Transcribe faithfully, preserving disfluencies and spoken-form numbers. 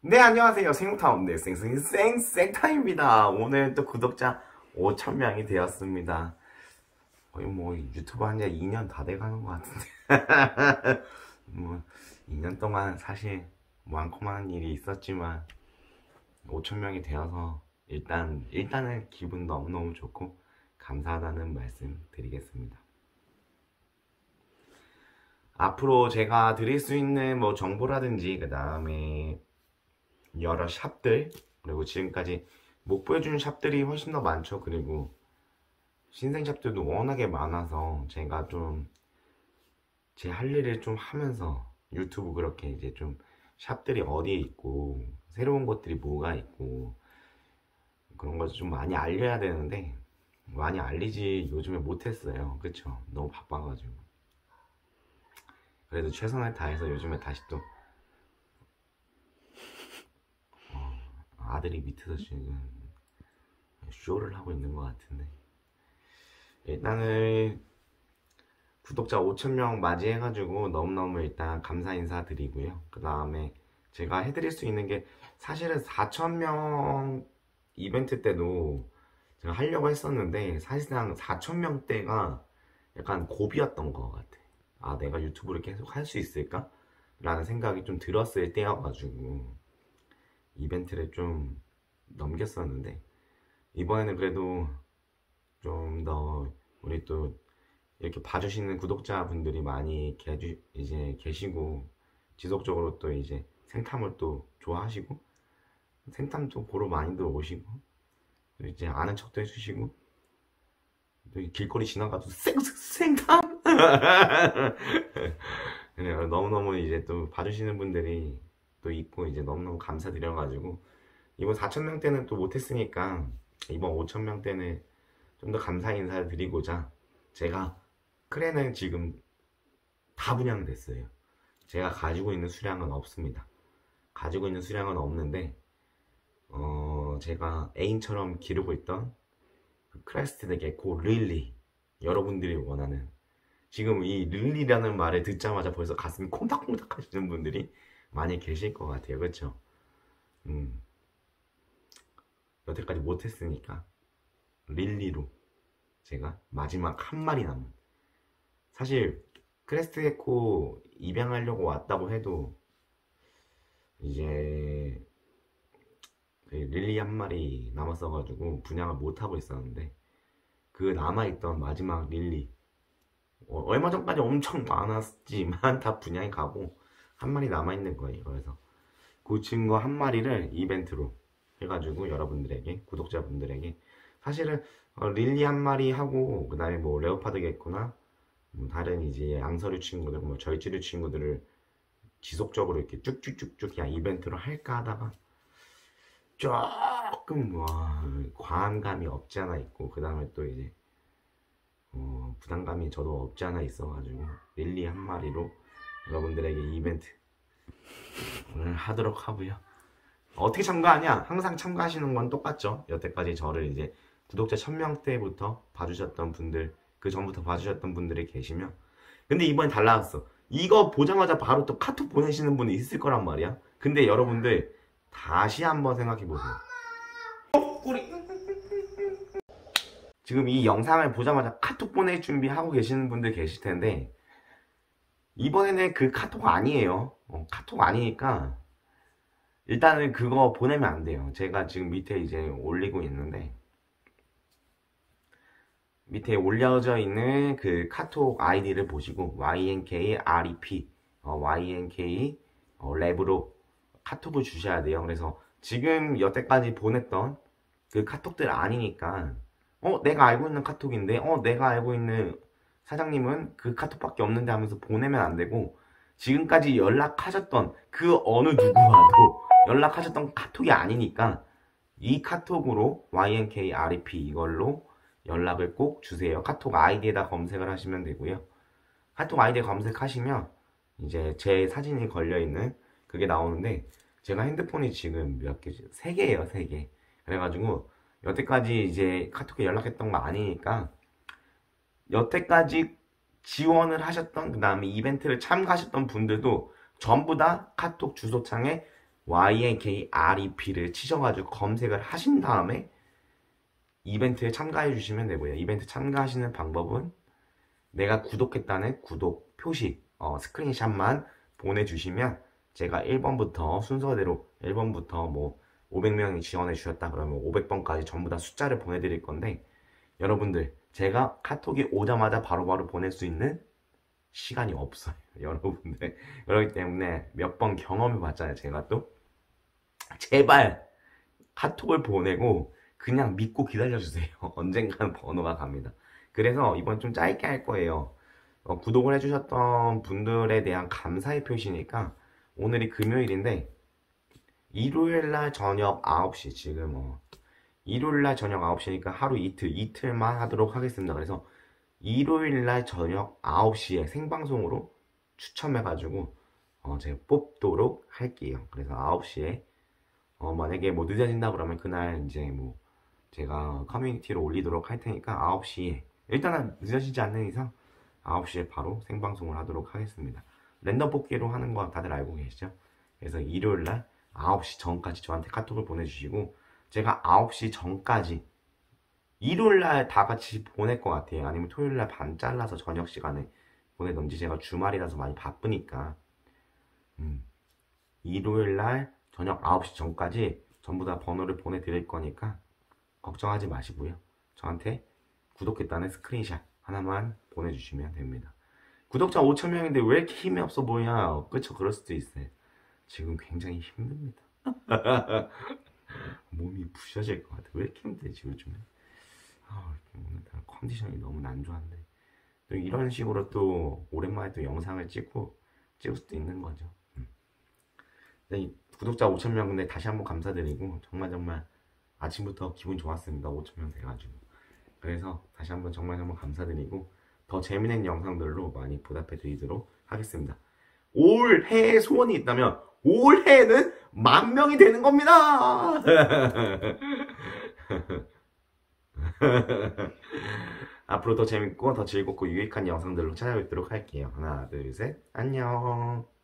네, 안녕하세요. 생타운데 생생생생타입니다. 오늘 또 구독자 오천 명이 되었습니다. 거의 뭐 유튜브 한 지 이 년 다 돼가는 것 같은데. 뭐 이 년 동안 사실 많고 많은 일이 있었지만 오천 명이 되어서 일단 일단은 기분 너무너무 좋고 감사하다는 말씀 드리겠습니다. 앞으로 제가 드릴 수 있는 뭐 정보라든지 그 다음에 여러 샵들, 그리고 지금까지 못 보여준 샵들이 훨씬 더 많죠. 그리고 신생 샵들도 워낙에 많아서 제가 좀 제 할 일을 좀 하면서 유튜브 그렇게 이제 좀 샵들이 어디에 있고 새로운 것들이 뭐가 있고 그런 것을 좀 많이 알려야 되는데 많이 알리지 요즘에 못했어요. 그쵸? 너무 바빠가지고. 그래도 최선을 다해서 요즘에 다시 또 아들이 밑에서 지금 쇼를 하고 있는 것 같은데, 일단은 구독자 오천 명 맞이해가지고 너무너무 일단 감사 인사 드리고요. 그 다음에 제가 해드릴 수 있는 게 사실은 사천 명 이벤트 때도 제가 하려고 했었는데 사실상 사천 명대가 약간 고비였던 것 같아. 아, 내가 유튜브를 계속 할 수 있을까? 라는 생각이 좀 들었을 때여가지고 이벤트를 좀 넘겼었는데, 이번에는 그래도 좀 더 우리 또 이렇게 봐주시는 구독자분들이 많이 계주, 이제 계시고 지속적으로 또 이제 생탐을 또 좋아하시고 생탐도 보러 많이들 오시고 또 이제 아는 척도 해주시고 또 길거리 지나가도 생, 생탐 그래요. 너무너무 이제 또 봐주시는 분들이 또 있고 이제 너무너무 감사드려가지고 이번 사천 명 때는 또 못했으니까 이번 오천 명 때는 좀 더 감사 인사를 드리고자 제가 크레는 지금 다 분양됐어요. 제가 가지고 있는 수량은 없습니다. 가지고 있는 수량은 없는데 어 제가 애인처럼 기르고 있던 그 크레스티드 게코 릴리, 여러분들이 원하는, 지금 이 릴리라는 말을 듣자마자 벌써 가슴이 콩닥콩닥 하시는 분들이 많이 계실 것 같아요. 그렇죠? 음, 여태까지 못했으니까 릴리로 제가 마지막 한 마리 남은, 사실 크레스트 게코 입양하려고 왔다고 해도 이제 그 릴리 한 마리 남았어가지고 분양을 못하고 있었는데 그 남아있던 마지막 릴리, 어, 얼마 전까지 엄청 많았지만 다 분양이 가고 한 마리 남아있는 거예요. 그래서 그 친구 한 마리를 이벤트로 해가지고 여러분들에게, 구독자분들에게, 사실은 어, 릴리 한 마리 하고 그 다음에 뭐 레오파드 게코나 뭐 다른 이제 양서류 친구들, 뭐 절지류 친구들을 지속적으로 이렇게 쭉쭉쭉쭉 그냥 이벤트로 할까 하다가 조금 뭐 과한 감이 없지 않아 있고 그 다음에 또 이제 어, 부담감이 저도 없지 않아 있어가지고 릴리 한 마리로 여러분들에게 이벤트 오늘 하도록 하고요. 어떻게 참가하냐? 항상 참가하시는 건 똑같죠. 여태까지 저를 이제 구독자 천 명대부터 봐주셨던 분들, 그 전부터 봐주셨던 분들이 계시면, 근데 이번엔 달라졌어. 이거 보자마자 바로 또 카톡 보내시는 분이 있을 거란 말이야. 근데 여러분들 다시 한번 생각해 보세요. 우리 지금 이 영상을 보자마자 카톡 보낼 준비하고 계시는 분들 계실 텐데 이번에는 그 카톡 아니에요. 어, 카톡 아니니까 일단은 그거 보내면 안 돼요. 제가 지금 밑에 이제 올리고 있는데 밑에 올려져 있는 그 카톡 아이디를 보시고 와이엔케이알이피 어, 와이엔케이 어, 랩으로 카톡을 주셔야 돼요. 그래서 지금 여태까지 보냈던 그 카톡들 아니니까 어 내가 알고 있는 카톡인데 어 내가 알고 있는 사장님은 그 카톡밖에 없는데 하면서 보내면 안 되고, 지금까지 연락하셨던 그 어느 누구와도 연락하셨던 카톡이 아니니까 이 카톡으로 와이엔케이알이피 이걸로 연락을 꼭 주세요. 카톡 아이디에다 검색을 하시면 되고요. 카톡 아이디에 검색하시면 이제 제 사진이 걸려있는 그게 나오는데 제가 핸드폰이 지금 몇 개지? 세 개예요, 세 개. 그래가지고 여태까지 이제 카톡에 연락했던 거 아니니까 여태까지 지원을 하셨던, 그 다음에 이벤트를 참가하셨던 분들도 전부 다 카톡 주소창에 와이엔케이알이피를 치셔가지고 검색을 하신 다음에 이벤트에 참가해 주시면 되고요. 이벤트 참가하시는 방법은 내가 구독했다는 구독 표시 어, 스크린샷만 보내주시면 제가 일 번부터 순서대로 일 번부터 뭐 오백 명이 지원해 주셨다 그러면 오백 번까지 전부 다 숫자를 보내드릴 건데, 여러분들 제가 카톡이 오자마자 바로바로 보낼 수 있는 시간이 없어요. 여러분들 그렇기 때문에 몇 번 경험해 봤잖아요. 제가 또 제발 카톡을 보내고 그냥 믿고 기다려주세요. 언젠가는 번호가 갑니다. 그래서 이번 좀 짧게 할 거예요. 어, 구독을 해주셨던 분들에 대한 감사의 표시니까 오늘이 금요일인데 일요일날 저녁 아홉 시, 지금 어, 일요일날 저녁 아홉 시니까 하루 이틀 이틀만 하도록 하겠습니다. 그래서 일요일날 저녁 아홉 시에 생방송으로 추첨해가지고 어, 제가 뽑도록 할게요. 그래서 아홉 시에 어, 만약에 뭐 늦어진다 그러면 그날 이제 뭐 제가 커뮤니티로 올리도록 할 테니까 아홉 시에, 일단은 늦어지지 않는 이상 아홉 시에 바로 생방송을 하도록 하겠습니다. 랜덤 뽑기로 하는 거 다들 알고 계시죠? 그래서 일요일날 아홉 시 전까지 저한테 카톡을 보내주시고 제가 아홉 시 전까지 일요일날 다 같이 보낼 것 같아요. 아니면 토요일날 반 잘라서 저녁 시간에 보내던지, 제가 주말이라서 많이 바쁘니까 음, 일요일날 저녁 아홉 시 전까지 전부 다 번호를 보내드릴 거니까 걱정하지 마시고요. 저한테 구독했다는 스크린샷 하나만 보내주시면 됩니다. 구독자 오천 명인데 왜 이렇게 힘이 없어 보여? 그쵸? 그럴 수도 있어요. 지금 굉장히 힘듭니다. 몸이 부셔질 것 같아. 왜 이렇게 힘들지 요즘에? 아, 오늘 컨디션이 너무 안 좋은데 또 이런 식으로 또 오랜만에 또 영상을 찍고 찍을 수도 있는 거죠. 음. 네, 구독자 오천 명 근데 다시 한번 감사드리고 정말 정말 아침부터 기분 좋았습니다. 오천 명 돼가지고. 그래서 다시 한번 정말 정말 감사드리고 더 재미있는 영상들로 많이 보답해 드리도록 하겠습니다. 올해의 소원이 있다면 올해는 만 명이 되는 겁니다. 앞으로 더 재밌고 더 즐겁고 유익한 영상들로 찾아뵙도록 할게요. 하나, 둘, 셋, 안녕.